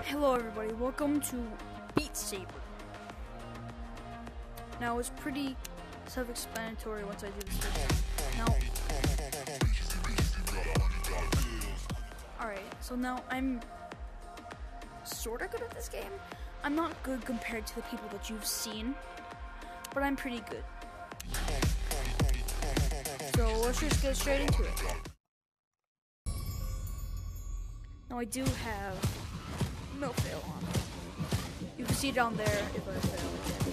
Hello everybody, welcome to Beat Saber. Now it's pretty self-explanatory once I do this video. Alright, so now I'm sorta good at this game. I'm not good compared to the people that you've seen, but I'm pretty good. So let's just get straight into it. Now I do have no fail on. You can see down there if I fail.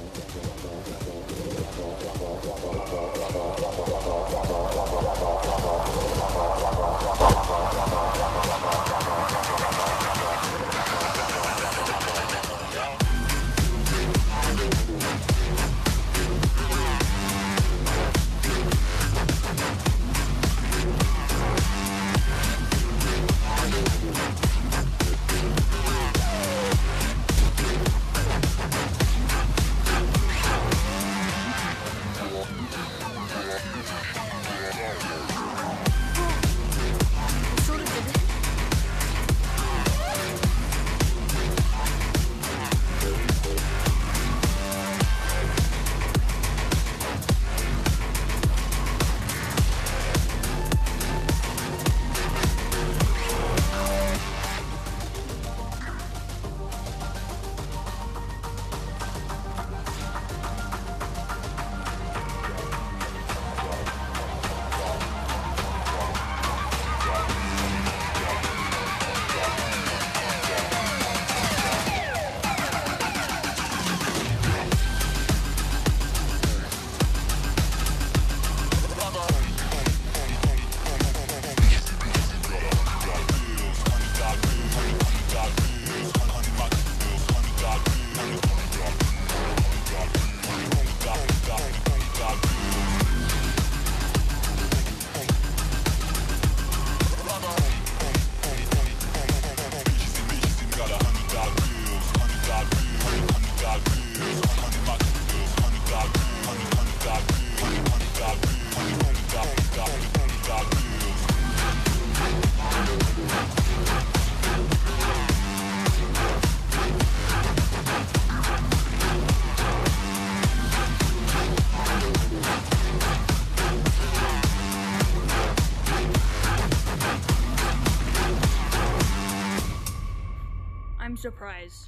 I'm surprised.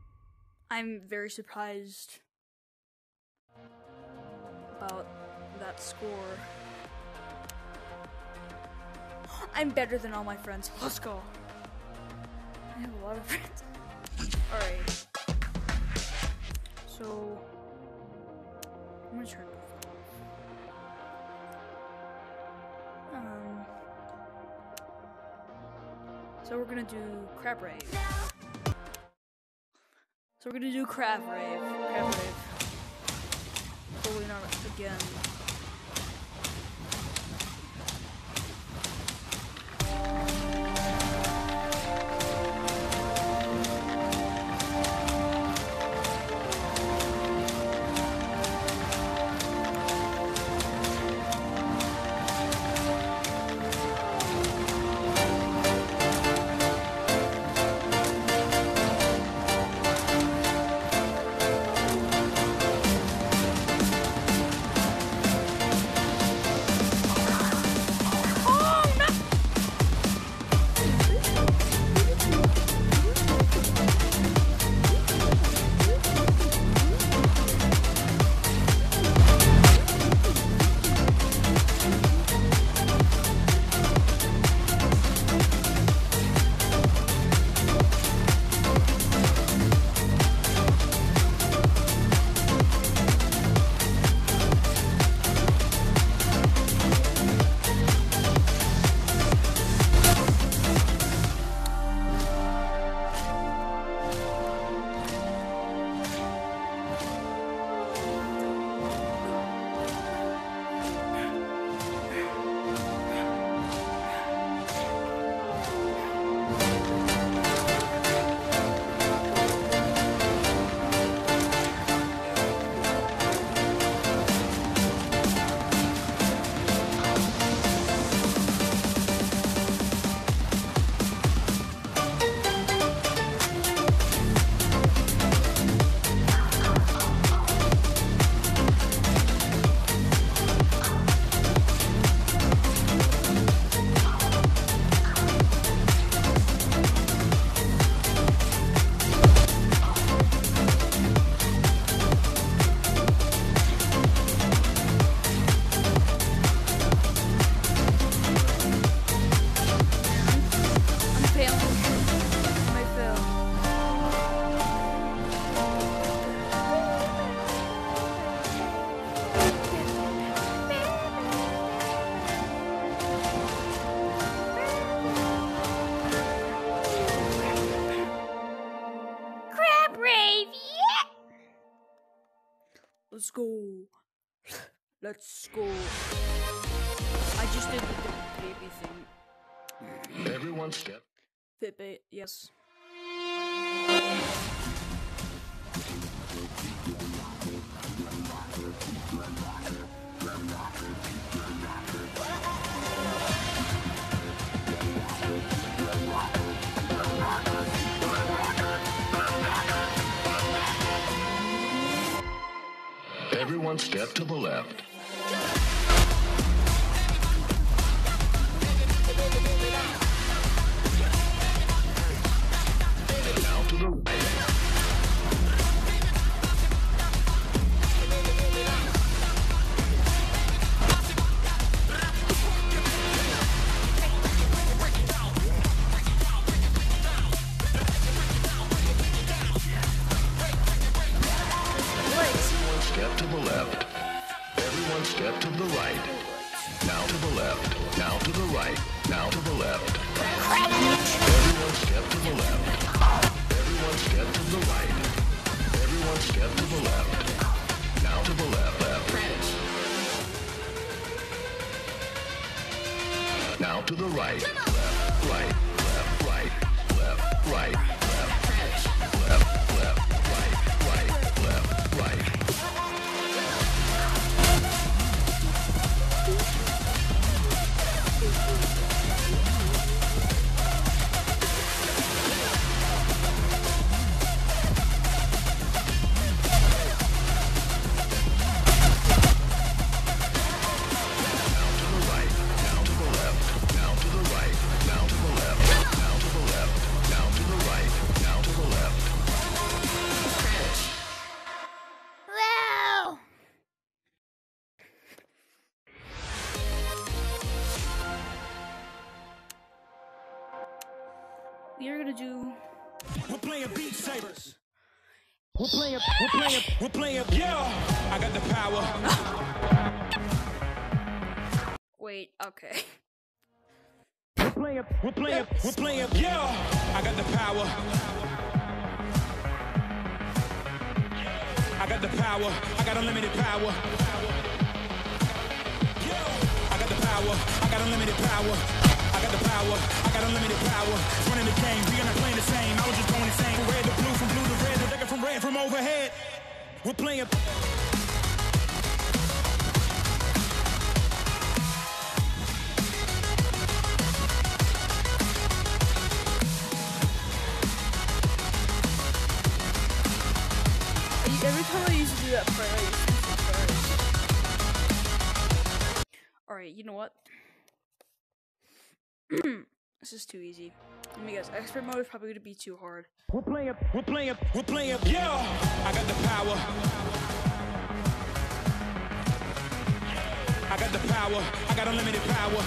I'm very surprised about that score. I'm better than all my friends. Let's go. I have a lot of friends. Alright. So, I'm gonna turn both off. So we're gonna do Crab Rave. So we're gonna do Crab Rave. Hopefully not again. Let's go. Let's go. I just did the baby thing. Everyone step. Fitbit, yes. Everyone step to the left. Now to the right. Everyone step to the left. Everyone step to the right. Now to the left. Now to the right. Now to the left. Everyone step to the left. Everyone step to the right. Everyone step to the left. Now to the left. Now to the right. Left, right, left, right, left, right, left, left, left, right, left, right. We are gonna do. We're playing beat sabers. We're playing, yeah. I got the power. Wait, okay. We're playing, yeah. I got the power. I got the power. I got unlimited power. I got the power. I got unlimited power. I got the power. I got unlimited power. Running the game. We are not playing the same. I was just going insane. From red to blue, from blue to red, to red from red from overhead. We're playing. Every time I used to do that prayer, I used to do prayers. Alright, you know what? This is too easy. Let me guess, expert mode is probably gonna be too hard. We're playing, yeah. I got the power. I got the power. I got unlimited power.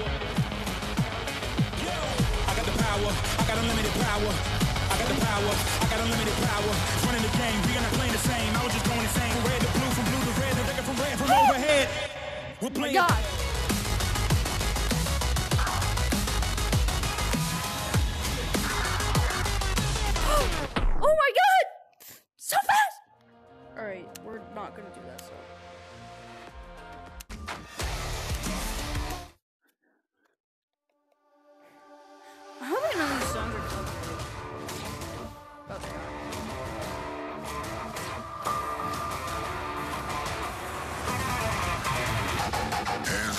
I got the power. I got unlimited power. I got the power. I got unlimited power. Running the game. We are not playing the same. I was just going insane. From red to blue, from blue to red, to red from overhead. We're playing. Oh my God. Oh my God! So fast! Alright, we're not gonna do that, so. I hope I know these songs are copyrighted. Oh, they are. Hands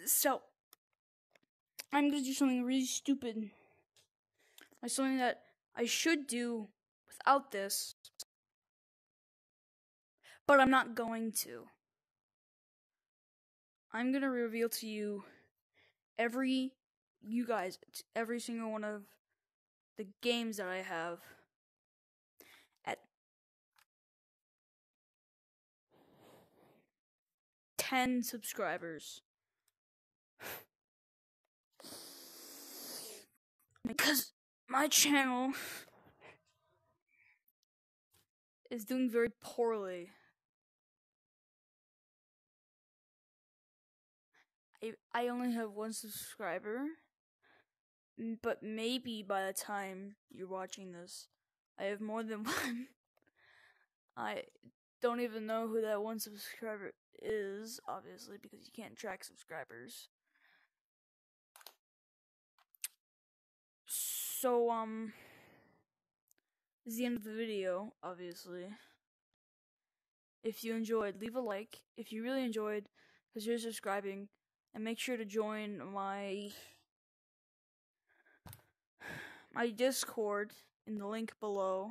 So, I'm gonna do something really stupid. Like something that I should do without this, but I'm not going to. I'm gonna reveal to you every single one of the games that I have at 10 subscribers. Because my channel is doing very poorly. I only have 1 subscriber, but maybe by the time you're watching this, I have more than 1. I don't even know who that 1 subscriber is, obviously, because you can't track subscribers. So, this is the end of the video, obviously. If you enjoyed, leave a like. If you really enjoyed, because you're subscribing, and make sure to join my Discord in the link below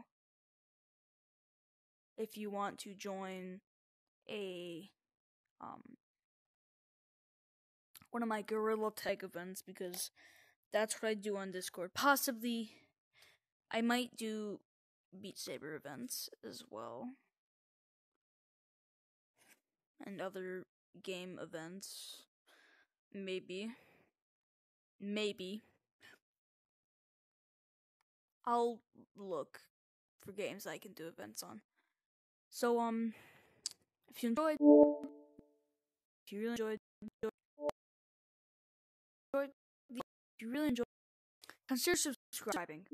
if you want to join a one of my Gorilla Tag events, because that's what I do on Discord. Possibly I might do Beat Saber events as well, and other game events. Maybe I'll look for games I can do events on. So, if you really enjoyed, consider subscribing.